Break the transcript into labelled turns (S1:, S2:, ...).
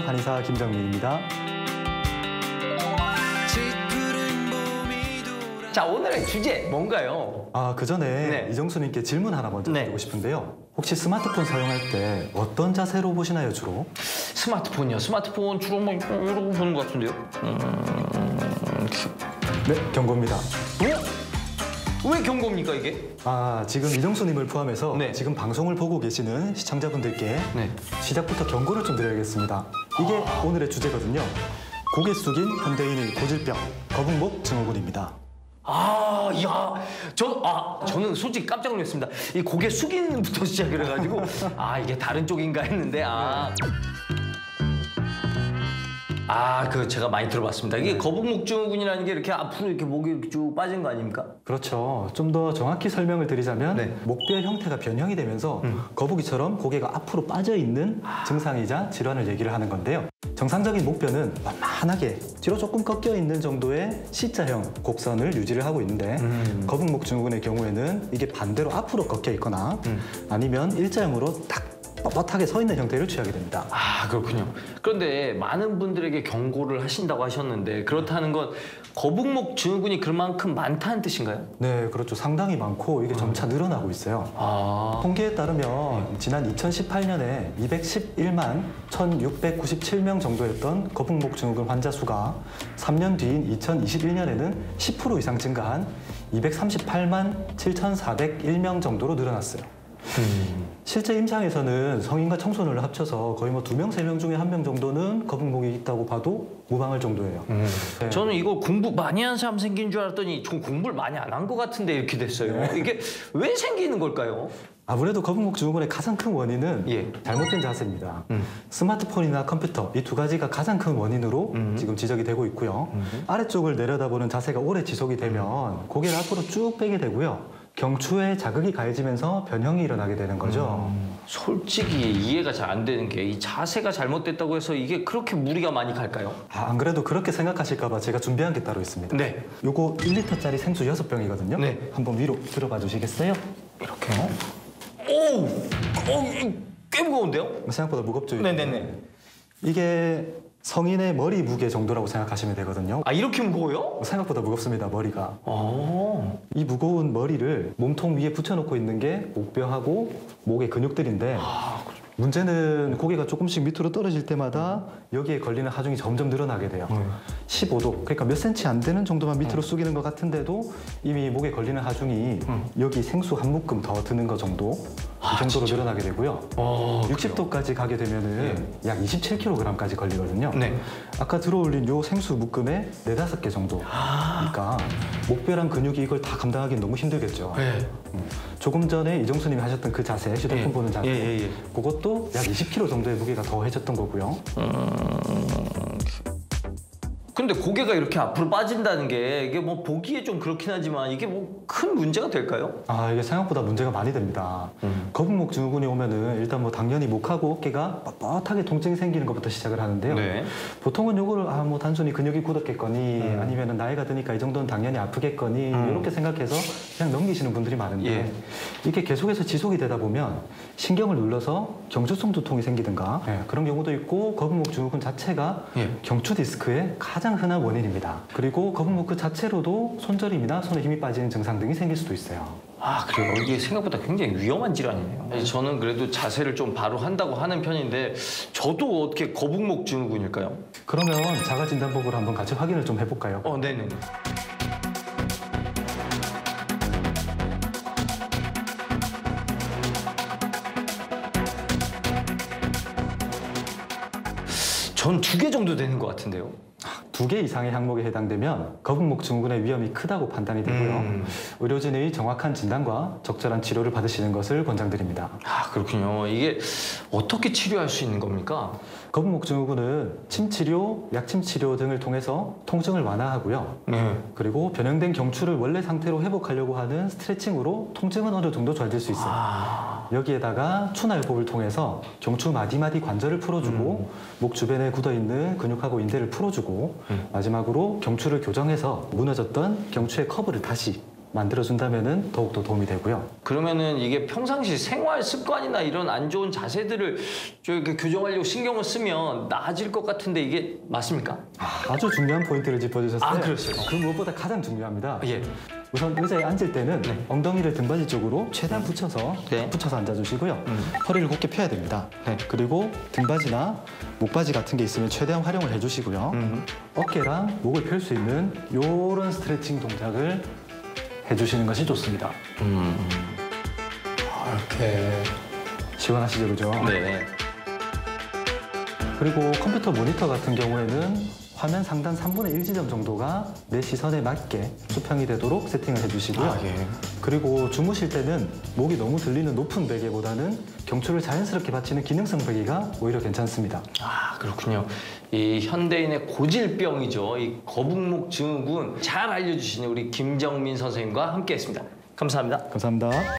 S1: 한의사 김정민입니다.
S2: 자, 오늘의 주제 뭔가요?
S1: 그 전에
S2: 네.
S1: 이정수님께 질문 하나 먼저 드리고 싶은데요. 혹시 스마트폰 사용할 때 어떤 자세로 보시나요, 주로?
S2: 스마트폰이요. 스마트폰 주로 뭐 이러고 보는 것 같은데요.
S1: 네, 경고입니다.
S2: 왜 경고입니까, 이게?
S1: 지금 이정수님을 포함해서
S2: 네.
S1: 지금 방송을 보고 계시는 시청자분들께
S2: 네.
S1: 시작부터 경고를 좀 드려야겠습니다. 이게 오늘의 주제거든요. 고개 숙인 현대인의 고질병, 거북목 증후군입니다.
S2: 저는 솔직히 깜짝 놀랐습니다. 이 고개 숙이는부터 시작을 해가지고 이게 다른 쪽인가 했는데 제가 많이 들어봤습니다. 이게 거북목 증후군이라는 게 이렇게 앞으로 이렇게 목이 이렇게 쭉 빠진 거 아닙니까?
S1: 그렇죠. 좀 더 정확히 설명을 드리자면
S2: 네.
S1: 목뼈 형태가 변형이 되면서 거북이처럼 고개가 앞으로 빠져 있는 증상이자 질환을 얘기를 하는 건데요. 정상적인 목뼈는 완만하게 뒤로 조금 꺾여 있는 정도의 C자형 곡선을 유지를 하고 있는데 거북목 증후군의 경우에는 이게 반대로 앞으로 꺾여 있거나 아니면 일자형으로 딱 뻣뻣하게 서 있는 형태를 취하게 됩니다.
S2: 그렇군요. 그런데 많은 분들에게 경고를 하신다고 하셨는데 그렇다는 건 거북목 증후군이 그만큼 많다는 뜻인가요?
S1: 네, 그렇죠. 상당히 많고 이게 점차 늘어나고 있어요. 통계에 따르면 지난 2018년에 211만 1,697명 정도였던 거북목 증후군 환자 수가 3년 뒤인 2021년에는 10% 이상 증가한 238만 7,401명 정도로 늘어났어요. 실제 임상에서는 성인과 청소년을 합쳐서 거의 뭐 2명, 3명 중에 1명 정도는 거북목이 있다고 봐도 무방할 정도예요. 네.
S2: 저는 이거 공부 많이 한 사람 생긴 줄 알았더니 좀 공부를 많이 안 한 것 같은데 이렇게 됐어요.
S1: 네.
S2: 이게 왜 생기는 걸까요?
S1: 아무래도 거북목 증후군의 가장 큰 원인은 잘못된 자세입니다. 스마트폰이나 컴퓨터 이 두 가지가 가장 큰 원인으로 지금 지적이 되고 있고요. 아래쪽을 내려다보는 자세가 오래 지속이 되면 고개를 앞으로 쭉 빼게 되고요. 경추에 자극이 가해지면서 변형이 일어나게 되는 거죠.
S2: 솔직히 이해가 잘 안 되는 게 이 자세가 잘못됐다고 해서 이게 그렇게 무리가 많이 갈까요?
S1: 안 그래도 그렇게 생각하실까 봐 제가 준비한 게 따로 있습니다.
S2: 네.
S1: 요거 1리터짜리 생수 6병이거든요.
S2: 네.
S1: 한번 위로 들어봐 주시겠어요?
S2: 이렇게요? 꽤 무거운데요?
S1: 생각보다 무겁죠?
S2: 네네네.
S1: 이게 성인의 머리 무게 정도라고 생각하시면 되거든요.
S2: 이렇게 무거워요?
S1: 생각보다 무겁습니다, 머리가. 이 무거운 머리를 몸통 위에 붙여놓고 있는 게 목뼈하고 목의 근육들인데 문제는 고개가 조금씩 밑으로 떨어질 때마다 여기에 걸리는 하중이 점점 늘어나게 돼요. 15도, 그러니까 몇 센치 안 되는 정도만 밑으로 숙이는 것 같은데도 이미 목에 걸리는 하중이 여기 생수 한 묶음 더 드는 것 정도 이 정도로 늘어나게 되고요. 60도까지 가게 되면은 약 27kg까지 걸리거든요.
S2: 네.
S1: 아까 들어올린 요 생수 묶음에 4-5개 정도. 그러니까 목뼈랑 근육이 이걸 다 감당하기는 너무 힘들겠죠. 조금 전에 이정수님이 하셨던 그 자세, 휴대폰 보는 자세, 그것도 약 20kg 정도의 무게가 더해졌던 거고요.
S2: 근데 고개가 이렇게 앞으로 빠진다는 게 이게 뭐 보기에 좀 그렇긴 하지만 이게 뭐 큰 문제가 될까요?
S1: 이게 생각보다 문제가 많이 됩니다. 거북목 증후군이 오면은 일단 뭐 당연히 목하고 어깨가 뻣뻣하게 통증이 생기는 것부터 시작을 하는데요. 보통은 요거를 뭐 단순히 근육이 굳었겠거니 아니면은 나이가 드니까 이 정도는 당연히 아프겠거니 이렇게 생각해서 그냥 넘기시는 분들이 많은데 이게 계속해서 지속이 되다 보면 신경을 눌러서 경추성 두통이 생기든가 그런 경우도 있고 거북목 증후군 자체가 경추 디스크의 가장 흔한 원인입니다. 그리고 거북목 그 자체로도 손저림이나 손에 힘이 빠지는 증상 등이 생길 수도 있어요.
S2: 그래요? 이게 생각보다 굉장히 위험한 질환이네요. 저는 그래도 자세를 좀 바로 한다고 하는 편인데 저도 어떻게 거북목 증후군일까요?
S1: 그러면 자가진단법으로 한번 같이 확인을 좀 해볼까요?
S2: 네네. 전 2개 정도 되는 것 같은데요.
S1: 2개 이상의 항목에 해당되면 거북목 증후군의 위험이 크다고 판단이 되고요. 의료진의 정확한 진단과 적절한 치료를 받으시는 것을 권장드립니다.
S2: 그렇군요. 이게 어떻게 치료할 수 있는 겁니까?
S1: 거북목 증후군은 침치료, 약침치료 등을 통해서 통증을 완화하고요. 그리고 변형된 경추를 원래 상태로 회복하려고 하는 스트레칭으로 통증은 어느 정도 좋아질 수 있어요. 여기에다가 추나요법을 통해서 경추 마디마디 관절을 풀어주고 목 주변에 굳어있는 근육하고 인대를 풀어주고 마지막으로 경추를 교정해서 무너졌던 경추의 커브를 다시 만들어준다면은 더욱더 도움이 되고요.
S2: 그러면은 이게 평상시 생활 습관이나 이런 안 좋은 자세들을 좀 이렇게 교정하려고 신경을 쓰면 나아질 것 같은데 이게 맞습니까?
S1: 아주 중요한 포인트를 짚어주셨어요.
S2: 아, 그랬어요?
S1: 그 무엇보다 가장 중요합니다.
S2: 예.
S1: 우선 의자에 앉을 때는
S2: 네.
S1: 엉덩이를 등받이 쪽으로 최대한 붙여서
S2: 네.
S1: 앉아주시고요. 허리를 곧게 펴야 됩니다.
S2: 네.
S1: 그리고 등받이나 목바지 같은 게 있으면 최대한 활용을 해주시고요. 어깨랑 목을 펼 수 있는 이런 스트레칭 동작을 해주시는 것이 좋습니다.
S3: 이렇게.
S1: 시원하시죠, 그죠?
S2: 네.
S1: 그리고 컴퓨터 모니터 같은 경우에는 화면 상단 3분의 1 지점 정도가 내 시선에 맞게 수평이 되도록 세팅을 해주시고요.
S2: 아, 예.
S1: 그리고 주무실 때는 목이 너무 들리는 높은 베개보다는 경추를 자연스럽게 받치는 기능성 베개가 오히려 괜찮습니다.
S2: 아, 그렇군요. 이 현대인의 고질병이죠. 이 거북목 증후군 잘 알려주시는 우리 김정민 선생님과 함께했습니다. 감사합니다.
S1: 감사합니다.